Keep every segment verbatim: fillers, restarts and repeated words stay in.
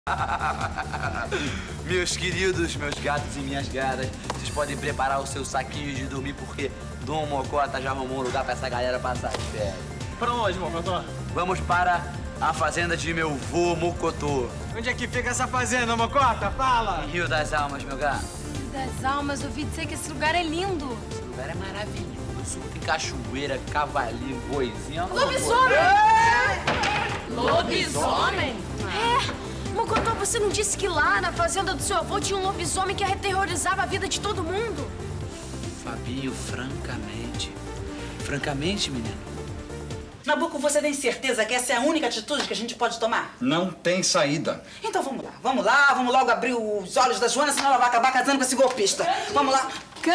Meus queridos, meus gatos e minhas gatas, vocês podem preparar os seus saquinhos de dormir porque Dom Mocota já arrumou um lugar pra essa galera passar as férias. Pra onde, Mocotó? Vamos para a fazenda de meu vô Mocotô. Onde é que fica essa fazenda, Mocota? Fala! Em Rio das Almas, meu gato. Rio das Almas, ouvi dizer que esse lugar é lindo. Esse lugar é maravilhoso. Tem cachoeira, cavalinho, boizinho. Lobisomem! É. Lobisomem? É! Mocotó, você não disse que lá na fazenda do seu avô tinha um lobisomem que aterrorizava a vida de todo mundo? Fabinho, francamente. Francamente, menino. Nabuco, você tem certeza que essa é a única atitude que a gente pode tomar? Não tem saída. Então vamos lá, vamos lá, vamos logo abrir os olhos da Joana, senão ela vai acabar casando com esse golpista. Vamos lá.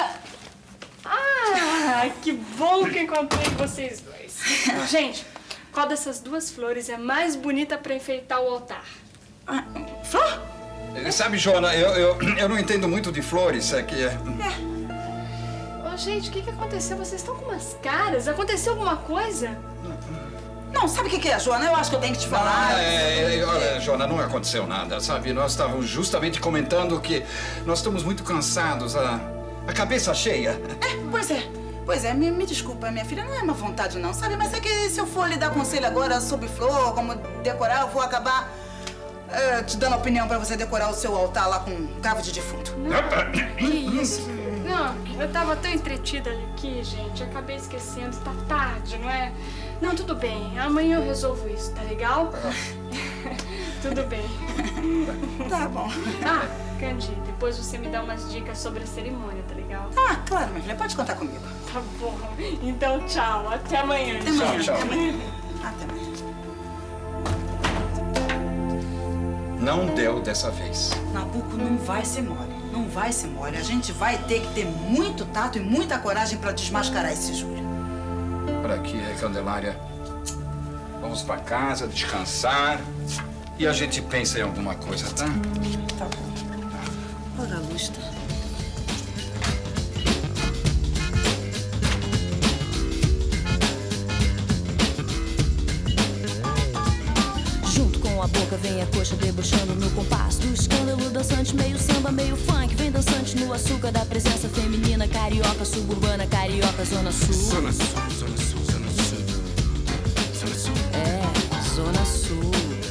Ah, que bom que encontrei vocês dois. Gente, qual dessas duas flores é mais bonita pra enfeitar o altar? Ah, flor? Sabe, Joana, eu, eu, eu não entendo muito de flores, é que... É... Ô, gente, o que que aconteceu? Vocês estão com umas caras? Aconteceu alguma coisa? Não, sabe o que que é, Joana? Eu acho que eu tenho que te falar. Ah, é, é, olha, Joana, não aconteceu nada, sabe? Nós estávamos justamente comentando que nós estamos muito cansados, a, a cabeça cheia. É, pois é. Pois é, me, me desculpa, minha filha, não é má vontade não, sabe? Mas é que se eu for lhe dar conselho agora sobre flor, como decorar, eu vou acabar é, te dando opinião pra você decorar o seu altar lá com cravo de defunto. Que isso? Não, eu tava tão entretida aqui, gente. Eu acabei esquecendo. Tá tarde, não é? Não, tudo bem. Amanhã eu resolvo isso, tá legal? Tudo bem. Tá bom. Ah, Candy, depois você me dá umas dicas sobre a cerimônia, tá legal? Ah, claro, minha filha. Pode contar comigo. Tá bom. Então, tchau. Até amanhã. Até amanhã. Tchau, tchau. Até amanhã. Até amanhã. Não deu dessa vez. Nabuco, não vai ser mole. Não vai ser mole. A gente vai ter que ter muito tato e muita coragem pra desmascarar esse Júlio. Pra quê, Candelária? Vamos pra casa, descansar e a gente pensa em alguma coisa, tá? Tá bom. Olha a luz, tá? Junto com a boca vem a coxa debochando no compasso do escândalo dançante, meio samba, meio funk. Vem dançante no açúcar da presença feminina, carioca, suburbana, carioca, zona sul. Zona Sul, Zona Sul, Zona Sul. Zona Sul. É, zona sul.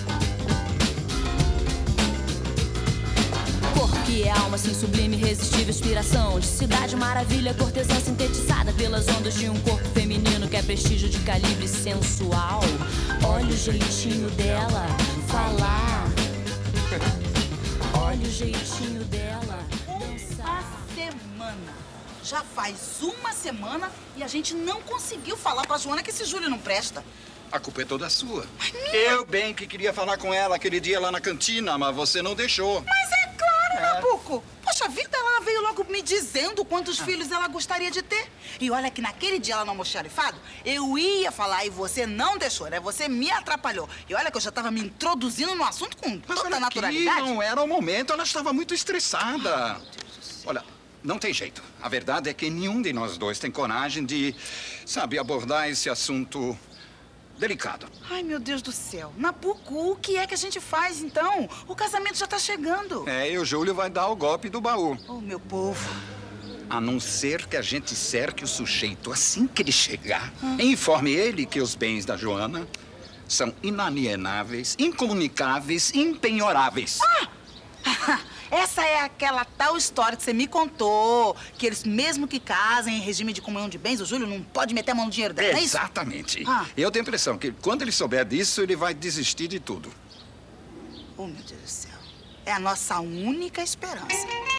Corpo que é alma, assim, sublime, irresistível, inspiração de cidade maravilha, cortesã sintetizada pelas ondas de um corpo feminino que é prestígio de calibre sensual. Olha o jeitinho dela falar. Olha o jeitinho dela dançar. Uma semana. Já faz uma semana e a gente não conseguiu falar pra Joana que esse Júlio não presta. A culpa é toda sua. Eu bem que queria falar com ela aquele dia lá na cantina, mas você não deixou. Mas é claro, Nabuco. Poxa vida, ela veio logo me dizendo quantos Ah. filhos ela gostaria de ter. E olha que naquele dia lá no almoxarifado, eu ia falar e você não deixou, né? Você me atrapalhou. E olha que eu já tava me introduzindo no assunto com Mas toda olha a naturalidade. aqui, não era o momento, ela estava muito estressada. Olha, não tem jeito. A verdade é que nenhum de nós dois tem coragem de, sabe, abordar esse assunto delicado. Ai, meu Deus do céu. Nabuco, o que é que a gente faz, então? O casamento já tá chegando. É, e o Júlio vai dar o golpe do baú. Oh, meu povo. A não ser que a gente cerque o sujeito assim que ele chegar, e informe ele que os bens da Joana são inalienáveis, incomunicáveis, impenhoráveis. Essa é aquela tal história que você me contou, que eles, mesmo que casem em regime de comunhão de bens, o Júlio não pode meter a mão no dinheiro dela, não é isso? Exatamente. Ah. Eu tenho a impressão que quando ele souber disso, ele vai desistir de tudo. Oh, meu Deus do céu. É a nossa única esperança.